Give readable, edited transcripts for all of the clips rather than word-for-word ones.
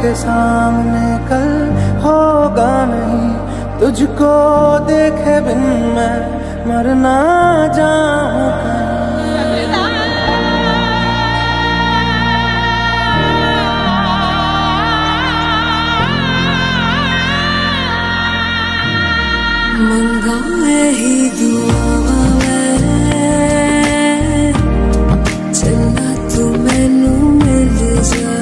के सामने कल होगा नहीं, तुझको देखे बिन मैं मर ना जाऊं। मंगाए ही दुआ चलना तू मैनू मिल जा,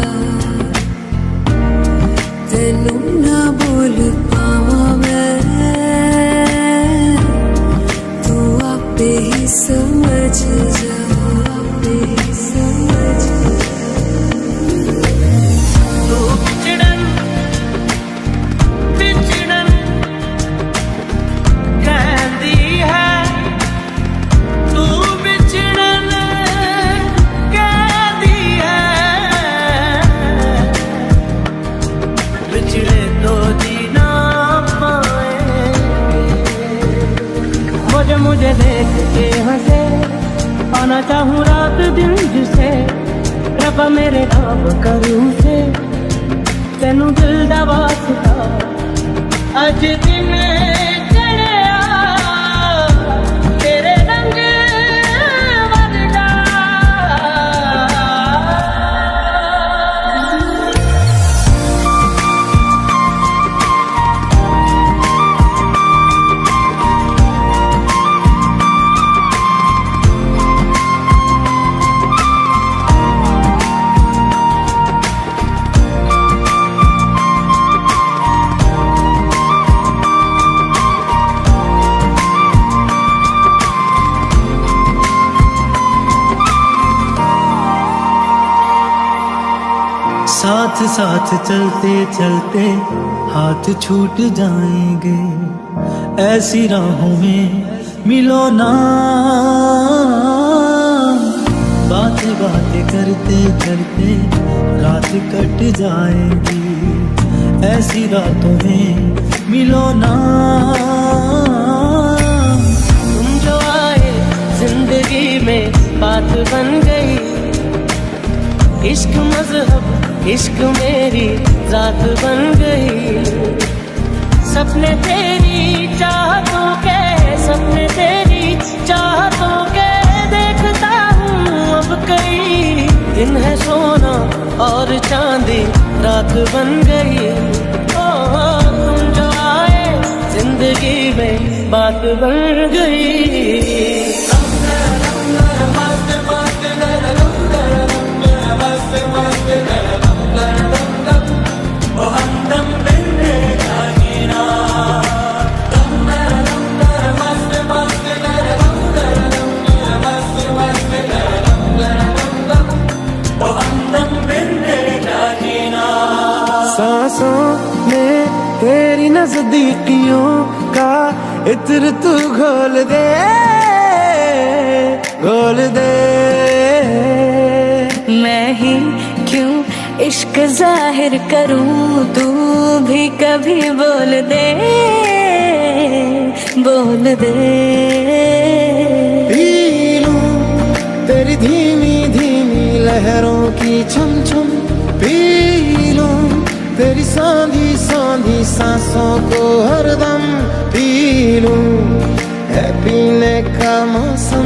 तेनू ना बोल पावा मैं, तू आपे ही समझ जा, आपे ही समझ जा। तू बिछड़न बिछड़न कहती है, तू बिछड़न कहती है, बिछड़े तो जीना पाएंगे। मुझे देख के हंसे, आना चाहूँ रात दिन जिसे, रब्बा मेरे नाम करूँ से, तेनू दिल दा वास्ता अज दिन साथ साथ चलते चलते हाथ छूट जाएंगे, ऐसी राहों में मिलो ना। बातें बातें करते करते रात कट जाएगी, ऐसी रातों में मिलो ना। तुम जो आए जिंदगी में बात बन गई, इश्क मजहब इश्क मेरी जात बन गई। सपने तेरी चाहतों के, सपने तेरी चाहतों के देखता हूँ अब कई दिन है सोना और चांदी रात बन गई। ओ तुम जो आए जिंदगी में बात बन गई। सांसों में तेरी नजदीकियों का इत्र तू घोल दे, घोल दे। मैं ही क्यों इश्क जाहिर करूं, तू भी कभी बोल दे, बोल दे। पी लूं तेरी धीमी धीमी लहरों की छम छम, पी लूं तेरी सांधी सांधी सांसों को हरदम, पी लूं है पीने का मौसम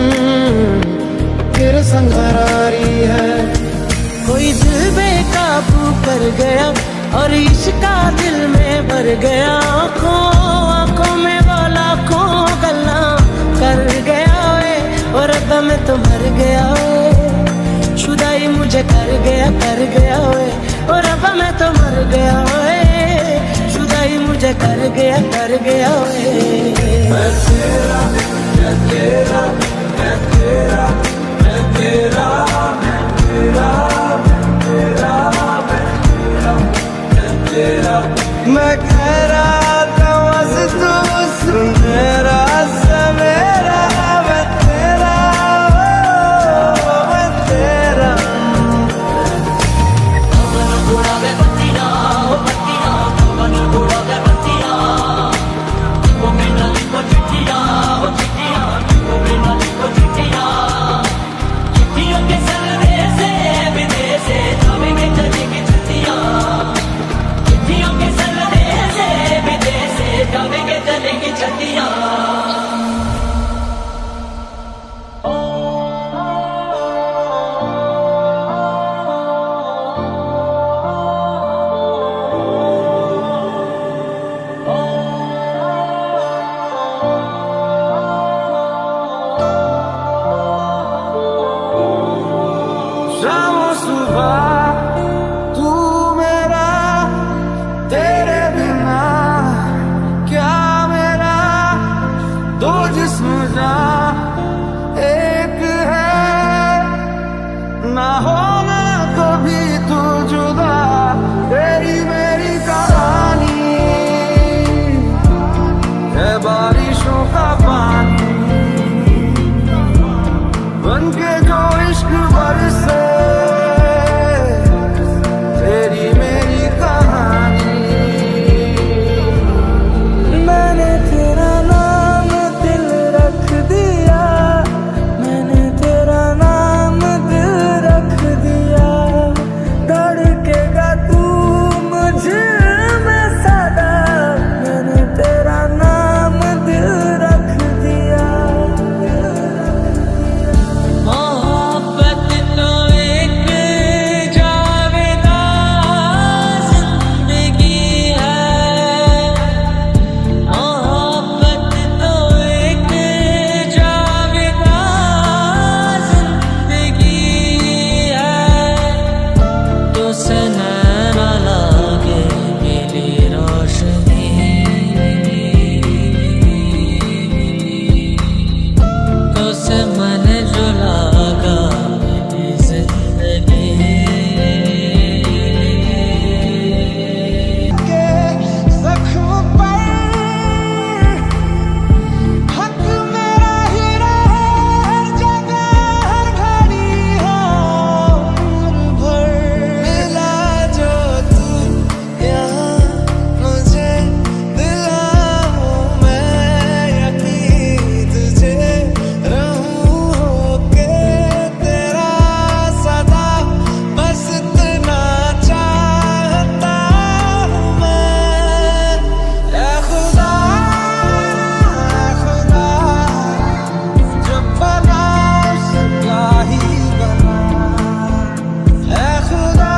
तेरे संग भरारी है। कोई दिल बेकाबू कर गया और इश्का दिल में भर गया, आँखों आँखों में वो लाखों गल्ला कर गया वे, और अब मैं तो मर गया वे, शुदाई मुझे कर गया वे, और अब मैं तो मर गया वे, शुदाई मुझे कर गया वे। मैं तेरा मैं तेरा मैं तेरा मैं तेरा मैं तेरा मैं तेरा मैं तेरा मैं कह रहा था बस तू सुन मेरा सवेरा, मैं तेरा मैं तेरा। वो मेरा दो जिस्म जा एक है, ना होना कभी तू जुदा, तेरी मेरी कहानी है बारिशों का पानी, बनके जो इश्क बरसे तेरी मेरी कहानी। मैंने तेरा नाम दिल रख दिया, मैंने तेरा नाम दिल रख दिया, धड़केगा तू मुझ में सदा, मैंने तेरा नाम दिल रख दिया। मोहब्बत तो एक जावेदा जिंदगी है, मोहब्बत तो एक जावेदा जिंदगी है, तो से नैना लागे मिली रोशनी, तो से मन जो लागा मिली जिंदगी। के जख्म पर हक मेरा ही रहे, हर जगह हर घड़ी हो उम्र भर। मिला जो तू यहाँ मुझे दिलाऊं मैं यकीन, तुझे रहूं होके तेरा सदा, बस इतना चाहता हूँ मैं। ऐ खुदा जब बना उसका ही बना, ऐ खुदा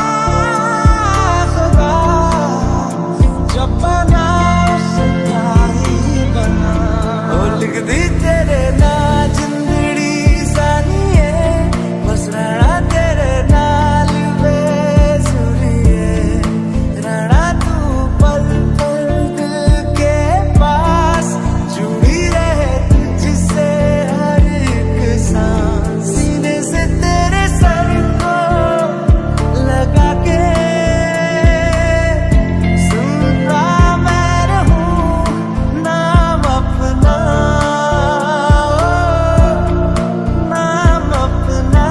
जब बना उसका ही बना। ओ लिख दी तेरे ना जिंदड़ी सानिए, बस रहना तेरे नाल बेसुरिए, रहना तू पल पल दिल के पास, जुड़ी रहे तुझसे हर एक सांस, सीने से तेरे सर को लगा के सुनता मैं रहूं नाम अपना, नाम अपना।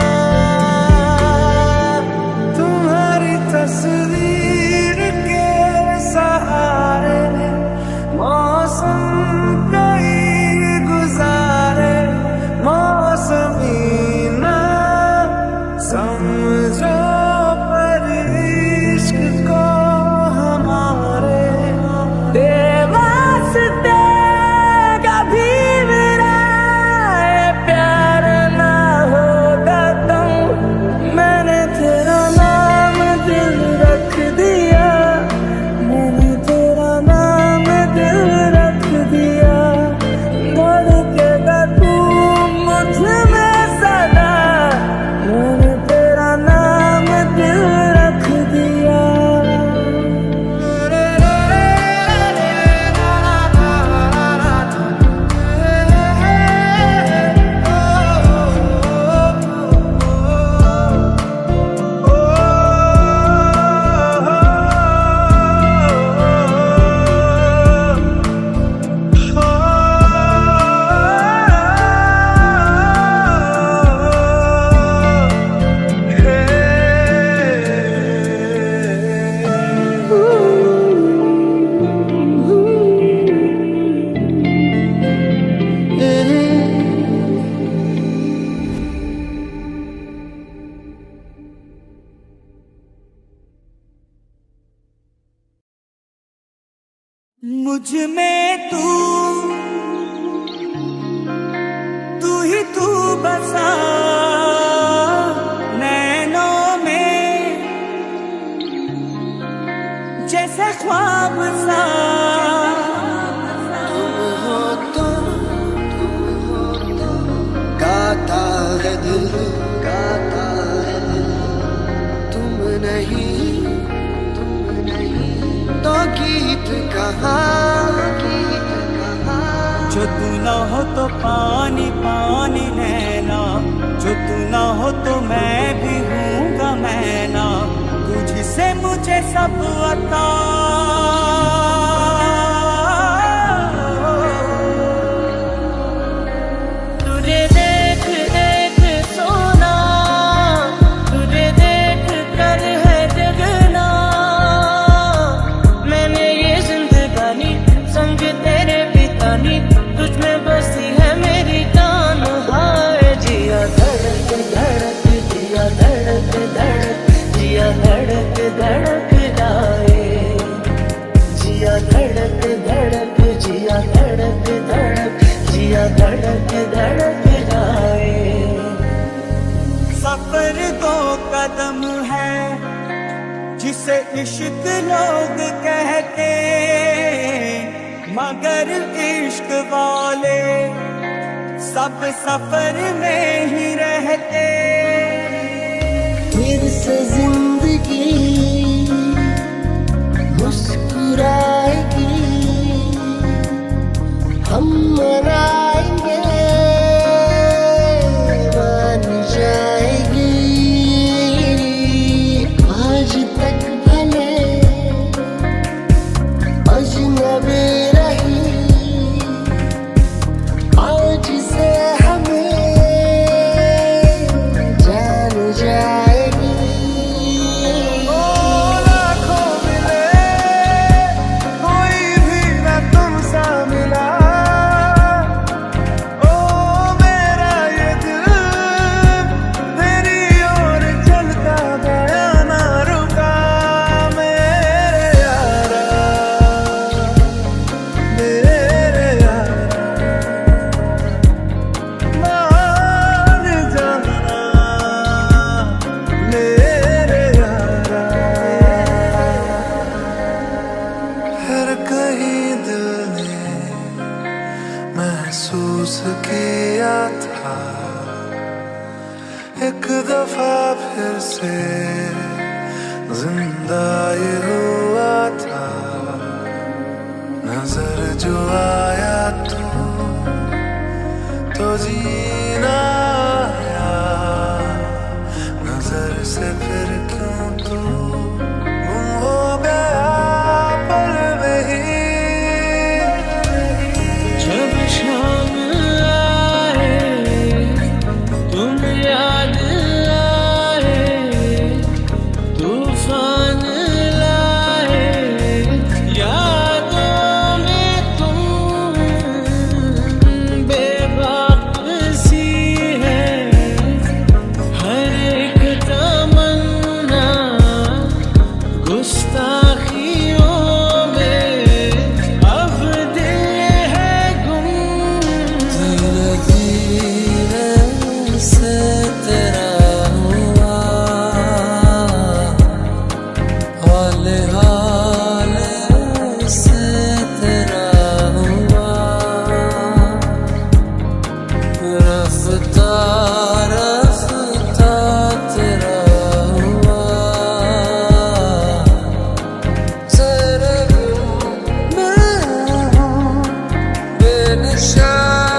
तुम्हारी तस्वीर के सहारे मौसम कई गुजारे, मौसमी ना समझो पर इश्क को हमारे, देवास्ते कभी मेरा ये प्यार ना होगा तुम, मैंने तेरा नाम दिल रख दिया, मैंने तेरा नाम दिल रख दिया, धड़केगा तू मुझ में सदा, मैंने तेरा नाम दिल रख दिया। मुझ में तू ही तू बसा, नैनों में जैसे ख्वाब सा, तुम हो तो गाता है दिल, गाता है दिल, तुम नहीं तो गीत कहाँ जो तू ना हो तो पानी पानी नैना, जो तू ना हो तो मैं भी हूँगा मैना, तुझसे मुझे सब अता। तुझे देख देख सोना, तुझे देख कर है जगना, मैंने ये जिंदगानी संग तेरे बितानी, तुझ में बसी है मेरी जान। हाय जिया धड़क धड़क, जिया धड़क धड़क, जिया धड़क धड़क जाए, जिया धड़क धड़क, जिया धड़क धड़क, जिया धड़क धड़क जाए। सफर दो कदम है जिसे इश्क लोग कहते, मगर इश्क वाले सब सफर में ही रहते। फिर से जिंदगी मुस्कुराएगी, हम मनाएंगे, मान जाएगी। आज तक भले अजनबी रही, आज से हमें जान जाएगी। ओ लाखों मिले कोई भी न तुमसा मिला, ओ मेरा ये दिल तेरी ओर चलता गया ना रुका। मेरे यारा, मेरे यारा, मान जाना मेरे यारा। हर कहीं दिल ने महसूस किया था, एक दफा फिर से जिंदा ये हुआ था। नजर जो आया तो जीना आया, नजर से फिर क्यों तू गुम हो गया पल में ही। जब शाम आए तुम याद आए, तूफान लाए यादों में तुम, बेबाक सी है हर एक तमन्ना, गुस्ताखियों में अब दिल है गुम। धीरे धीरे से तेरा हुआ, हौले हौले से तेरा हुआ, रफ्ता रफ्ता तेरा हुआ, तेरे बिन मैं हूँ बेनिशान।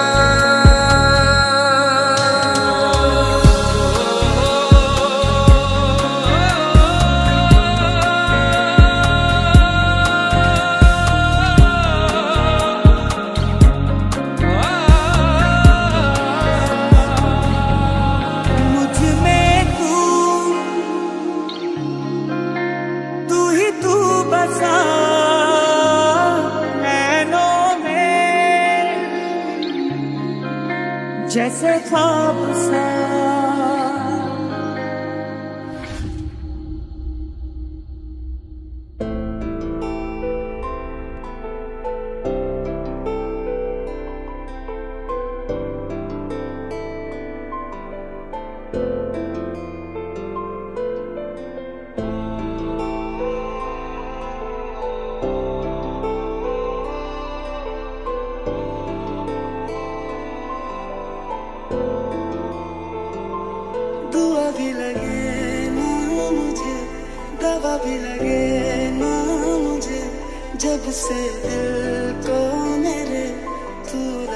मुझ में तू ही तू बसा, नैनों में जैसे ख्वाब सा। दुआ भी लगे ना मुझे, दवा भी लगे ना मुझे, जब से दिल को मेरे तू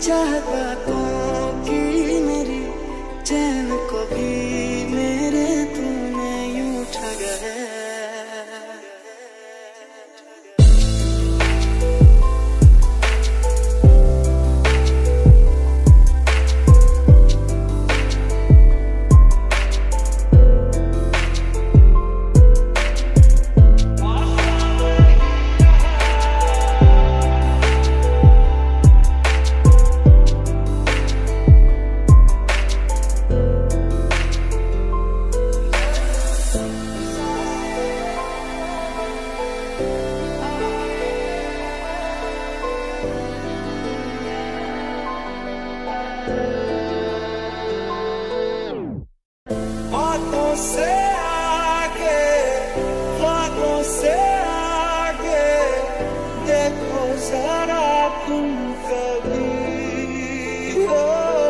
चाहतों की मेरी चैन को भी मेरे तूने यूं ठगा है। बातों से आगे, बातों से आगे देखो जरा तुम कभी हो।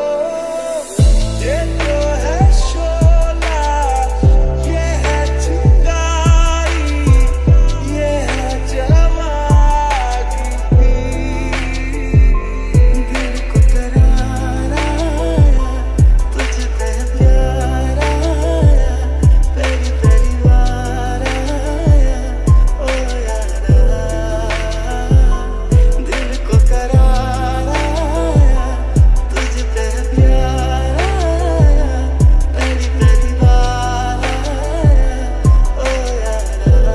ये तो है शोला, ये है चिंगारी, ये है जवानी। दिल को करार आया तुझ पे प्यार आया, पहली पहली बार आया ओ यारा। दिल को करार आया तुझ पे प्यार आया, पहली पहली बार आया ओ यारा।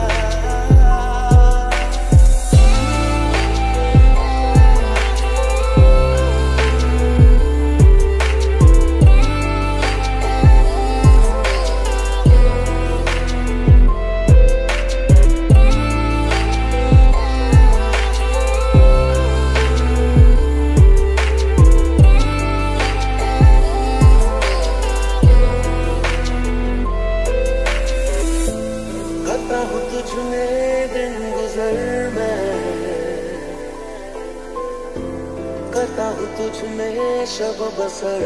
करता हूँ तुझ में दिन गुजर मैं, करता हूँ तुझ में शब बसर।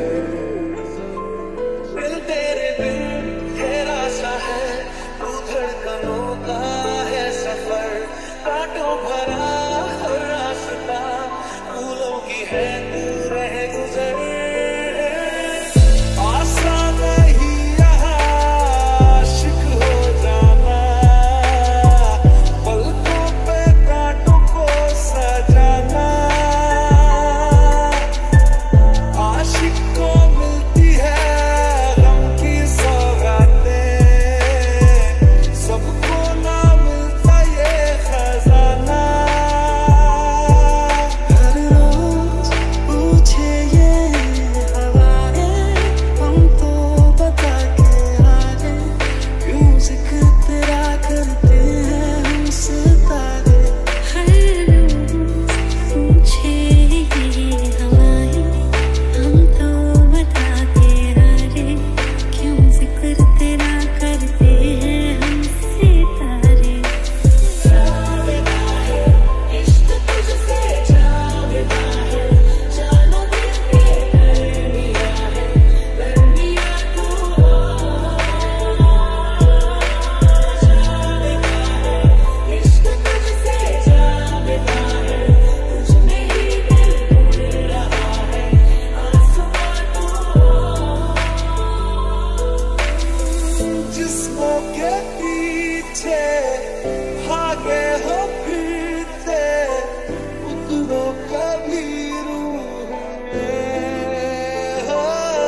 दिल तेरे बिन तेरा सा है, तू धड़कनों का है सफर। कांटों भरा हर रास्ता, फूलों की है तू रह गुजर। आसान नहीं यहाँ आशिक हो जाना, पलकों पे कांटों को सजाना। आशिक को मिलती है गम की सौगातें, सबको ना मिलता ये खजाना। हर रोज पूछे ये हवाएं, हम तो बता के हारे, क्यों जिक्र तेरा करते हैं हम सितारे। हर रोज पूछे ये हवाएं, हम तो बता के हारे, क्यों जिक्र तेरा करते हैं हम सितारे। जावेदा है इश्क तुझसे, जावेदा है जानो दिल के दरमिया है, दरमिया तू हो। जावेदा है इश्क तुझसे, जावेदा है तुझ में ही दिल उड़ रहा है, आसमां तू हो। जिस्मों के पीछे भागे हो फिरते, उतरो कभी रूह में हो।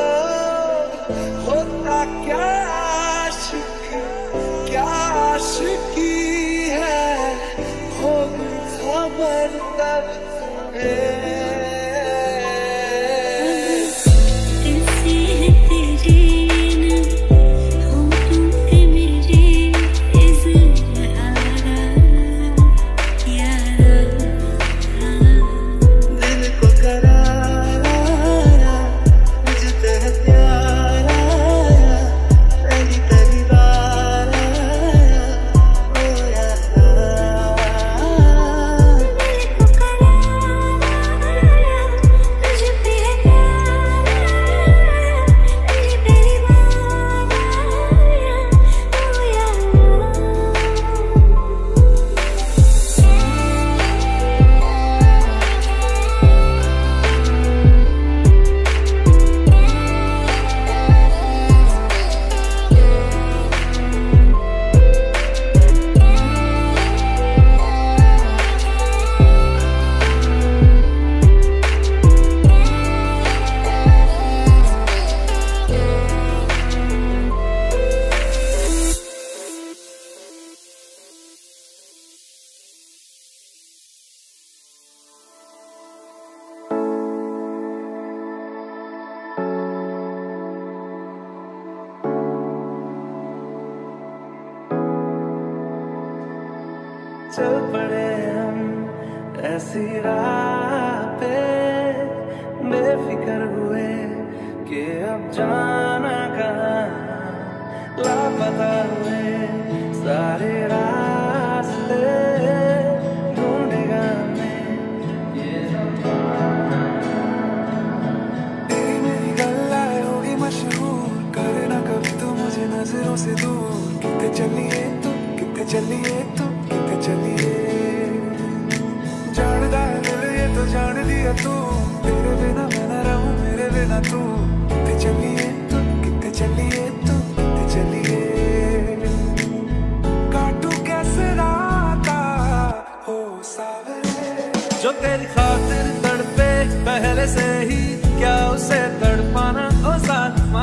होता क्या आशिकी, क्या आशिकी है, होगी खबर तब तुम्हें। कैसी है तेरी न हो तू के मेरी इज़हारा यारा। दिल को करार आया मुझ पे प्यार आया, पहली पहली बार आया ओ यारा। दिल को करार चल पड़े हम ऐसी राह पे, बेफिक्र हुए कि अब जाना कहाँ, लापता हुए सारे रास्ते ढूंढेगा हमें ये तेरी मेरी गल्लाएं होगी मशहूर, करे ना कभी तो मुझे नजरों से दूर। कितने चलिए तू, कितने चलिए तू, कितने चलिए, जानदा है दिल ये तो जान लिया तू, तेरे बिना मैं न रहूं मेरे बिना तू। कितने चलिए तू, कितने चलिए तू, कितने चलिए, काटू कैसे राता हो सावरे, जो तेरी खातिर तड़पे पहले से ही, क्या उसे तड़पाना ओ सालिमा,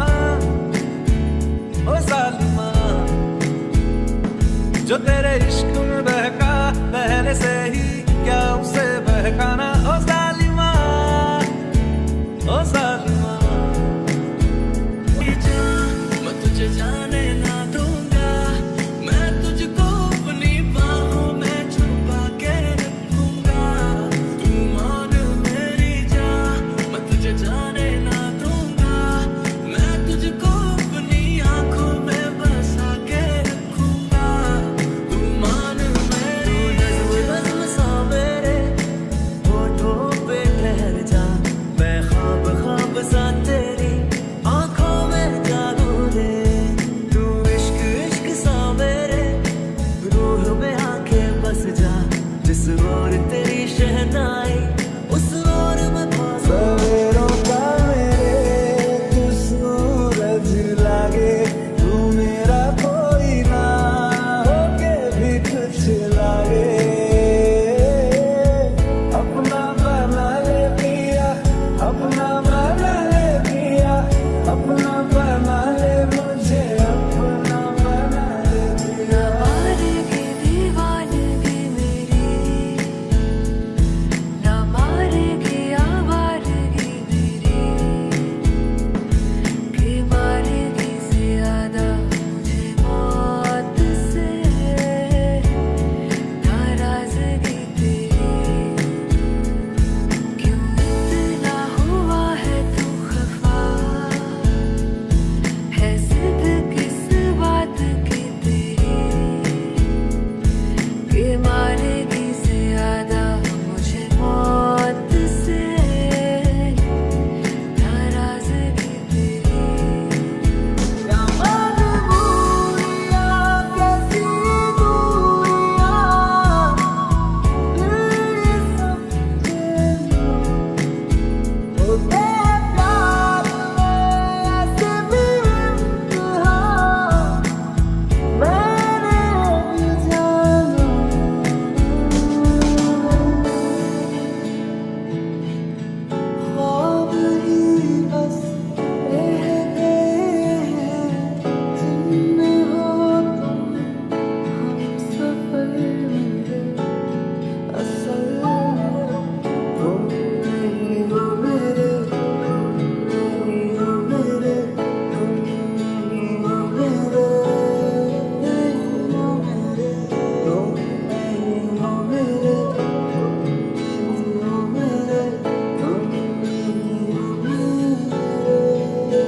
ओ सालिमा, जो तेरे इश्क में बहका पहले से ही, क्या उसे बहकाना ओ सालिमा, ओ सालिमा। मैं तुझे जाने ना दूंगा, मैं तुझको अपनी बाहों में छुपा के रखूंगा, तू मान मेरी जान। मैं तुझे जाने ना दूंगा, मैं तुझको अपनी आंखों में बसा के रखूंगा, तू मान मेरी। नज़्म सा मेरे होठों पे ठहर जा, मैं ख्वाब ख्वाब सा तेरी आंखों में जागू दे, तू इश्क इश्क सा मेरे रूह में आके बस जा, जिस ओर तेरी शहनाई उस ओर में पास। सवेरों का मेरे तू सूरज लागे, तू मेरा कोई ना होके भी कुछ लागे, अपना बना ले पिया, अपना बना ले पिया, अपना बना ले मुझे, अपना बना ले पिया। मारेगी दीवानगी मेरी, ना मारेगी आवारगी मेरी, कि मारेगी ज्यादा मुझे मौत से, नाराजगी तेरी, क्यों इतना हुआ है तू खफा, है जिद किस बात की तेरी, कि मारेगी ज्यादा मुझे मौत से, नाराजगी तेरी। क्या मजबूरियां कैसी दूरियां, दिल समझे होते प्यार में ऐसे भी इम्तिहान, मैंने भी जाना ख्वाब ही बस रह गए हैं, जिनमें हो तुम हमसफर मेरे, असल तुम नहीं हो मेरे, तुम नहीं हो मेरे, तुम नहीं हो मेरे, नहीं हो मेरे, तुम नहीं हो मेरे, तुम नहीं हो मेरे, तुम नहीं हो मेरे।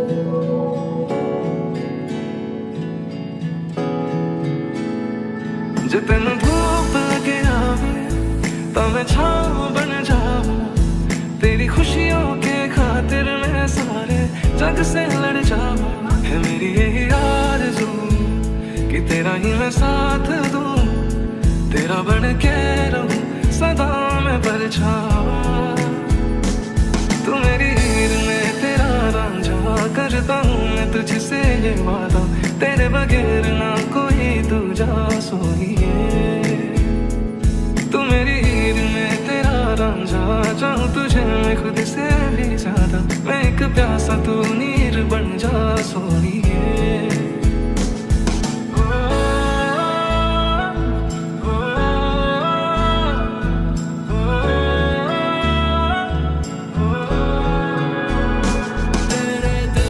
जे तेन धूप लगे आवे तो मैं छाँव बन जाऊं, तेरी खुशियों के खातिर मैं सारे जग से लड़ जाऊं, है मेरी यही आरज़ू कि तेरा ही मैं साथ दूं, तेरा बन के रहूं सदा मैं परछावा, तू मेरी हीर में तेरा रांझा, करता हूँ मैं तुझसे ये वादा, तेरे बगैर ना कोई दूजा सोइए, तू मेरी हीर में तेरा रांझा, चाहूँ तुझे मैं खुद से भी ज्यादा, मैं एक प्यासा तू नहीं